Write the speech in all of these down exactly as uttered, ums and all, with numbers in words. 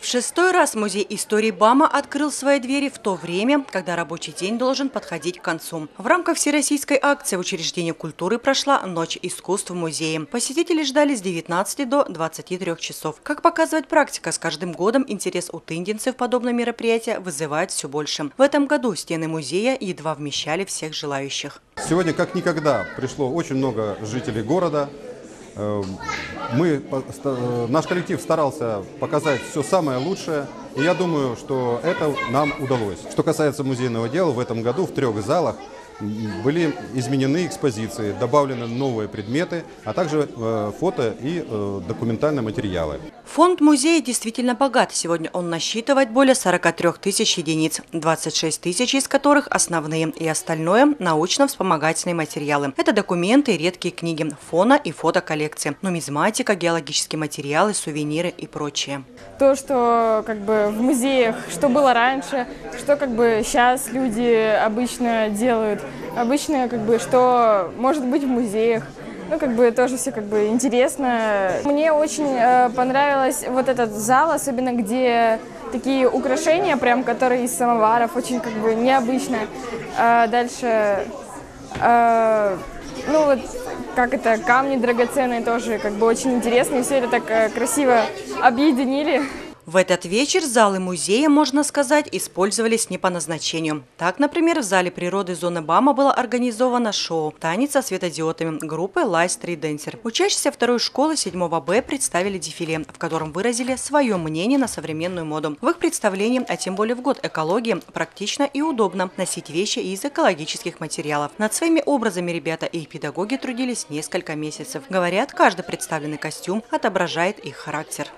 В шестой раз музей истории БАМа открыл свои двери в то время, когда рабочий день должен подходить к концу. В рамках всероссийской акции в учреждении культуры прошла «Ночь искусств в музее». Посетители ждали с девятнадцати до двадцати трёх часов. Как показывает практика, с каждым годом интерес у тындинцев в подобные мероприятия вызывает все больше. В этом году стены музея едва вмещали всех желающих. Сегодня как никогда пришло очень много жителей города. Мы, наш коллектив старался показать все самое лучшее, и я думаю, что это нам удалось. Что касается музейного дела, в этом году в трех залах были изменены экспозиции, добавлены новые предметы, а также фото и документальные материалы. Фонд музея действительно богат. Сегодня он насчитывает более сорока трёх тысяч единиц, двадцать шесть тысяч из которых основные, и остальное – научно-вспомогательные материалы. Это документы, редкие книги, фото и фотоколлекции, нумизматика, геологические материалы, сувениры и прочее. То, что как бы в музеях, что было раньше, что как бы сейчас люди обычно делают, обычно как бы что может быть в музеях. Ну, как бы тоже все как бы интересно. Мне очень э, понравилось вот этот зал, особенно где такие украшения, прям, которые из самоваров, очень как бы необычно. А дальше, э, ну вот, как это, камни драгоценные тоже как бы очень интересно. И все это так э, красиво объединили. В этот вечер залы музея, можно сказать, использовались не по назначению. Так, например, в зале природы зоны БАМа было организовано шоу «Танец со светодиодами» группы Light Street Dancer. Учащиеся второй школы седьмого Б представили дефиле, в котором выразили свое мнение на современную моду. В их представлении, а тем более в год экологии, практично и удобно носить вещи из экологических материалов. Над своими образами ребята и их педагоги трудились несколько месяцев. Говорят, каждый представленный костюм отображает их характер.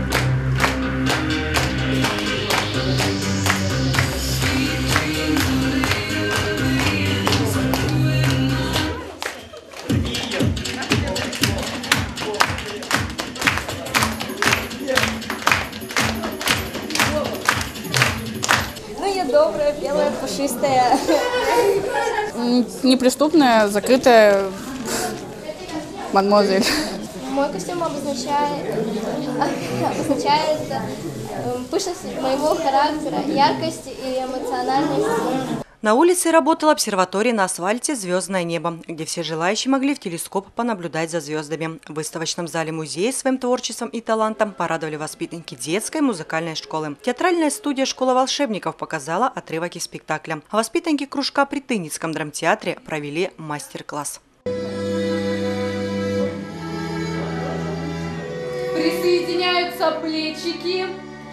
Ну, я добрая, белая, пушистая. Неприступная, закрытая мадемуазель. Мой костюм обозначает, обозначает пышность моего характера, яркость и эмоциональность. На улице работала обсерватория на асфальте «Звездное небо», где все желающие могли в телескоп понаблюдать за звездами. В выставочном зале музея своим творчеством и талантом порадовали воспитанники детской музыкальной школы. Театральная студия «Школа волшебников» показала отрывок из спектакля. А воспитанники кружка при Тындинском драмтеатре провели мастер-класс. Присоединяются плечики.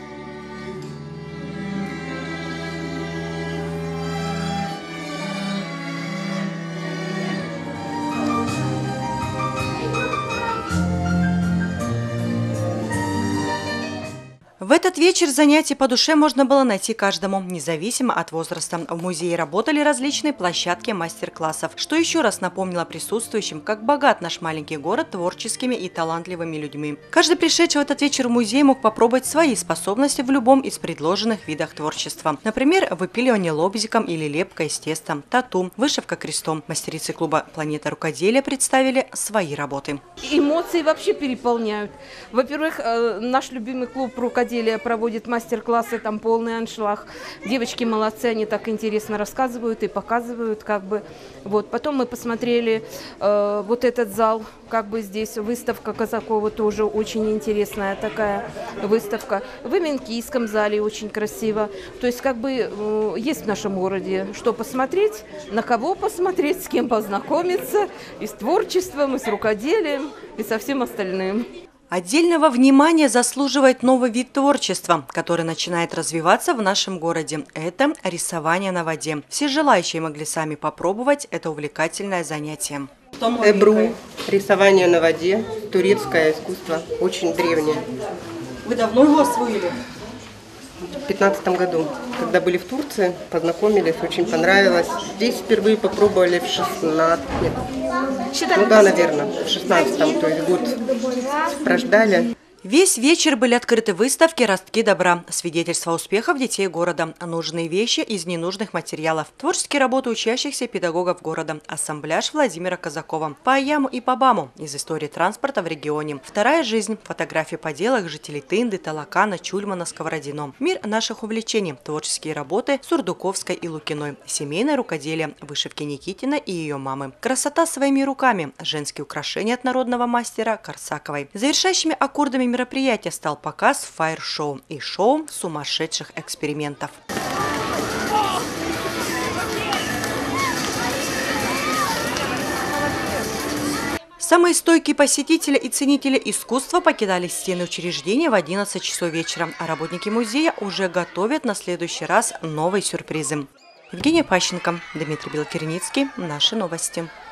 В этот вечер занятий по душе можно было найти каждому, независимо от возраста. В музее работали различные площадки мастер-классов, что еще раз напомнило присутствующим, как богат наш маленький город творческими и талантливыми людьми. Каждый пришедший в этот вечер в музей мог попробовать свои способности в любом из предложенных видах творчества. Например, выпиливание лобзиком или лепка из теста, тату, вышивка крестом. Мастерицы клуба «Планета рукоделия» представили свои работы. Эмоции вообще переполняют. Во-первых, наш любимый клуб «Рукоделия» проводит мастер-классы, там полный аншлаг. Девочки молодцы, они так интересно рассказывают и показывают, как бы. Вот. Потом мы посмотрели э, вот этот зал, как бы здесь выставка Казакова, тоже очень интересная такая выставка. В Именкийском зале очень красиво. То есть, как бы, э, есть в нашем городе что посмотреть, на кого посмотреть, с кем познакомиться, и с творчеством, и с рукоделием, и со всем остальным. Отдельного внимания заслуживает новый вид творчества, который начинает развиваться в нашем городе. Это рисование на воде. Все желающие могли сами попробовать это увлекательное занятие. Эбру, рисование на воде, турецкое искусство, очень древнее. Вы давно его освоили? В две тысячи пятнадцатом году, когда были в Турции, познакомились, очень понравилось. Здесь впервые попробовали в шестнадцатом, нет, ну да, наверное, в шестнадцатом, то есть год прождали. Весь вечер были открыты выставки «Ростки добра», свидетельства успехов детей города, нужные вещи из ненужных материалов, творческие работы учащихся педагогов города, ассамбляж Владимира Казакова, по Аяму и по Баму из истории транспорта в регионе, вторая жизнь, фотографии поделок жителей Тынды, Талакана, Чульмана, Сковородино, мир наших увлечений, творческие работы Сурдуковской и Лукиной, семейное рукоделие, вышивки Никитина и ее мамы, красота своими руками, женские украшения от народного мастера Корсаковой. Завершающими аккордами мероприятия стал показ фаер-шоу и шоу сумасшедших экспериментов. Самые стойкие посетители и ценители искусства покидали стены учреждения в одиннадцать часов вечера, а работники музея уже готовят на следующий раз новые сюрпризы. Евгения Пащенко, Дмитрий Белокирницкий. Наши новости.